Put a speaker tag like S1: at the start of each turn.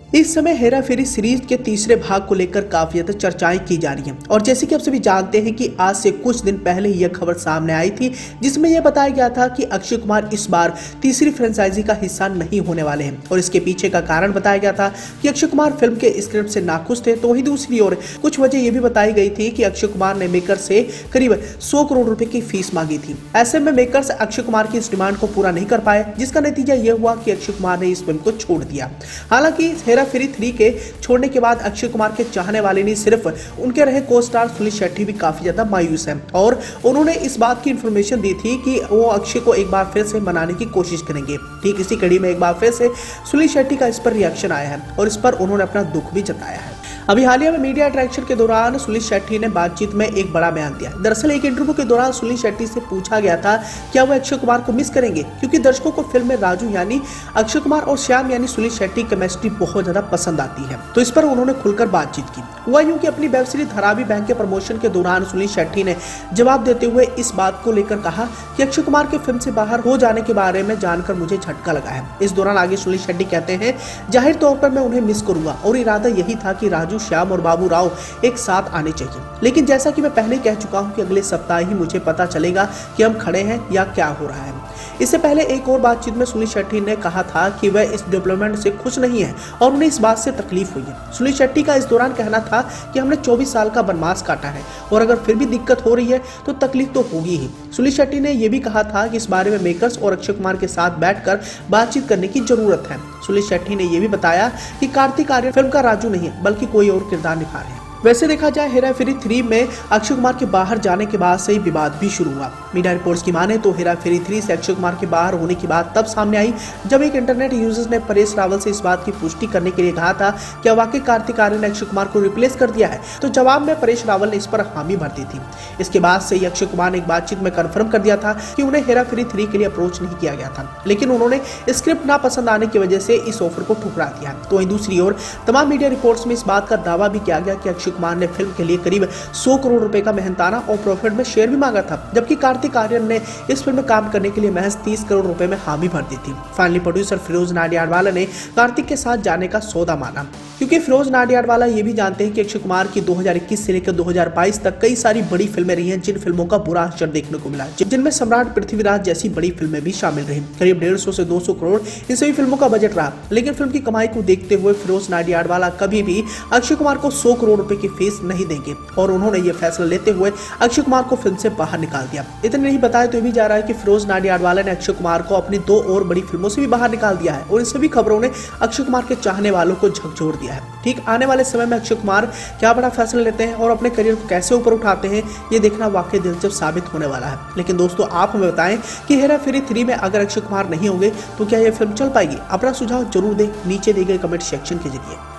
S1: इस समय हेरा फेरी सीरीज के तीसरे भाग को लेकर काफी ज्यादा चर्चाएं की जा रही हैं और जैसे कि आप सभी जानते हैं कि आज से कुछ दिन पहले यह खबर सामने आई थी जिसमें यह बताया गया था कि अक्षय कुमार इस बार तीसरी फ्रेंचाइजी का हिस्सा नहीं होने वाले हैं और इसके पीछे का कारण बताया गया था कि अक्षय कुमार फिल्म के स्क्रिप्ट से नाखुश थे। तो वहीं दूसरी ओर कुछ वजह यह भी बताई गई थी कि अक्षय कुमार ने मेकर से करीब 100 करोड़ रुपए की फीस मांगी थी। ऐसे में मेकर्स अक्षय कुमार की इस डिमांड को पूरा नहीं कर पाए, जिसका नतीजा यह हुआ कि अक्षय कुमार ने इस फिल्म को छोड़ दिया। हालांकि हेरा फेरी 3 के छोड़ने के बाद अक्षय कुमार के चाहने वाले नहीं सिर्फ उनके रहे को स्टार सुनील शेट्टी भी काफी ज्यादा मायूस हैं और उन्होंने इस बात की इंफॉर्मेशन दी थी कि वो अक्षय को एक बार फिर से मनाने की कोशिश करेंगे। ठीक इसी कड़ी में एक बार फिर से सुनील शेट्टी का इस पर रिएक्शन आया है और इस पर उन्होंने अपना दुख भी जताया है। अभी हालिया में मीडिया इंटरेक्शन के दौरान सुनील शेट्टी ने बातचीत में एक बड़ा बयान दिया। दरअसल एक इंटरव्यू के दौरान सुनील शेट्टी से पूछा गया था क्या वो अक्षय कुमार को मिस करेंगे, क्योंकि दर्शकों को फिल्म में राजू यानी अक्षय कुमार और श्याम यानी सुनील शेट्टी की केमिस्ट्री बहुत ज्यादा पसंद आती है। तो इस पर उन्होंने खुलकर बातचीत की। हुआ यूं कि अपनी वेब सीरीज धरावी बैंक के प्रमोशन के दौरान सुनील शेट्टी ने जवाब देते हुए इस बात को लेकर कहा कि अक्षय कुमार के फिल्म से बाहर हो जाने के बारे में जानकर मुझे झटका लगा है। इस दौरान आगे सुनील शेट्टी कहते हैं, जाहिर तौर पर मैं उन्हें मिस करूंगा और इरादा यही था कि राजू, श्याम और बाबू राव एक साथ आने चाहिए, लेकिन जैसा कि मैं पहले कह चुका हूं कि अगले सप्ताह ही मुझे पता चलेगा कि हम खड़े हैं या क्या हो रहा है। इससे पहले एक और बातचीत में सुनील शेट्टी ने कहा था कि वह इस डेवलपमेंट से खुश नहीं है और उन्हें इस बात से तकलीफ हुई है। सुनील शेट्टी का इस दौरान कहना था कि हमने 24 साल का वनवास काटा है और अगर फिर भी दिक्कत हो रही है तो तकलीफ तो होगी ही। सुनील शेट्टी ने यह भी कहा था कि इस बारे में मेकर्स और अक्षय कुमार के साथ बैठकर बातचीत करने की जरूरत है। सुनील शेट्टी ने यह भी बताया कि कार्तिक आर्यन फिल्म का राजू नहीं है बल्कि कोई और किरदार निभा रहे हैं। वैसे देखा जाए हेरा फेरी 3 में अक्षय कुमार के बाहर जाने के बाद से ही विवाद भी शुरू हुआ। मीडिया रिपोर्ट्स की माने तो हेरा फेरी 3 से अक्षय कुमार के बाहर होने की बात तब सामने आई जब एक इंटरनेट यूजर्स ने परेश रावल से इस बात की पुष्टि करने के लिए कहा था कि वाकई कार्तिक आर्यन ने अक्षय कुमार को रिप्लेस कर दिया है। तो जवाब में परेश रावल ने इस पर हामी भर दी थी। इसके बाद से ही अक्षय कुमार ने एक बातचीत में कन्फर्म कर दिया था कि उन्हें हेरा फेरी 3 के लिए अप्रोच नहीं किया गया था, लेकिन उन्होंने स्क्रिप्ट ना पसंद आने की वजह से इस ऑफर को ठुकरा दिया। तो वहीं दूसरी ओर तमाम मीडिया रिपोर्ट्स में इस बात का दावा भी किया गया कि अक्षय कुमार ने फिल्म के लिए करीब 100 करोड़ रुपए का मेहनताना और प्रॉफिट में शेयर भी मांगा था, जबकि कार्तिक आर्यन ने इस फिल्म में काम करने के लिए महज 30 करोड़ रुपए में हामी भर दी थी। फाइनली प्रोड्यूसर फिरोज नाडियाडवाला ने कार्तिक के साथ जाने का सौदा माना, क्योंकि फिरोज नाडियाडवाला ये भी जानते हैं कि अक्षय कुमार की 2021 से लेकर 2022 तक कई सारी बड़ी फिल्में रही हैं जिन फिल्मों का बुरा असर देखने को मिला, जिनमें सम्राट पृथ्वीराज जैसी बड़ी फिल्में भी शामिल रही। करीब 150 से 200 करोड़ इन सभी फिल्मों का बजट रहा, लेकिन फिल्म की कमाई को देखते हुए फिरोज नाडियाडवाला कभी भी अक्षय कुमार को 100 करोड़ रुपए की फीस नहीं देंगे और उन्होंने ये फैसला लेते हुए अक्षय कुमार को फिल्म से बाहर निकाल दिया। इतना नहीं बताया तो ये भी जा रहा है कि फिरोज नाडियाडवाला ने अक्षय कुमार को अपनी 2 और बड़ी फिल्मों से भी बाहर निकाल दिया है और इन सभी खबरों ने अक्षय कुमार के चाहने वालों को झकझोर दिया है। ठीक आने वाले समय में अक्षय कुमार क्या बड़ा फैसला लेते हैं और अपने करियर को कैसे ऊपर उठाते हैं, ये देखना वाकई दिलचस्प साबित होने वाला है। लेकिन दोस्तों, आप हमें बताएं कि हेरा फेरी 3 में अगर अक्षय कुमार नहीं होंगे तो क्या यह फिल्म चल पाएगी? अपना सुझाव जरूर दें नीचे दिए गए कमेंट सेक्शन के जरिए।